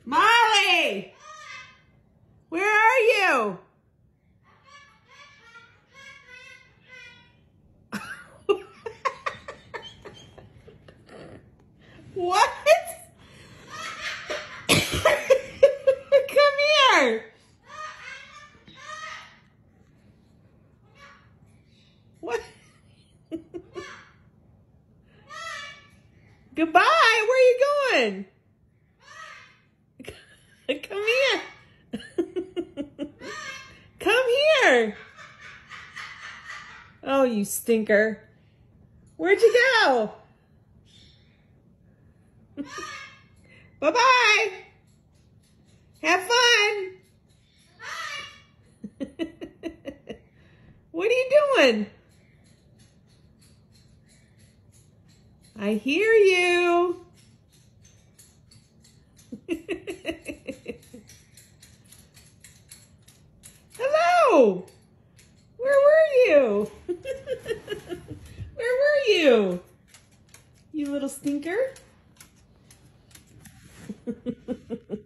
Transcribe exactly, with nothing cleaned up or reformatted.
Molly! Where are you? What? Come here. What? Goodbye. Where are you going? Come here. Come here. Oh, you stinker. Where'd you go? Bye-bye. Have fun. What are you doing? I hear you. Hello. Where were you? Where were you? You little stinker.